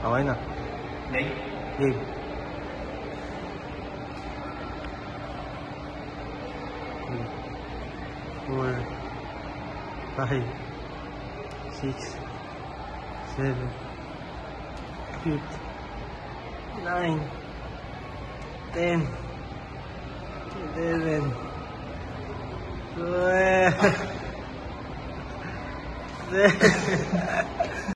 Okay na. Leg. Game. Four, 5, 6, 7, 8, 9, 10, 11, 12,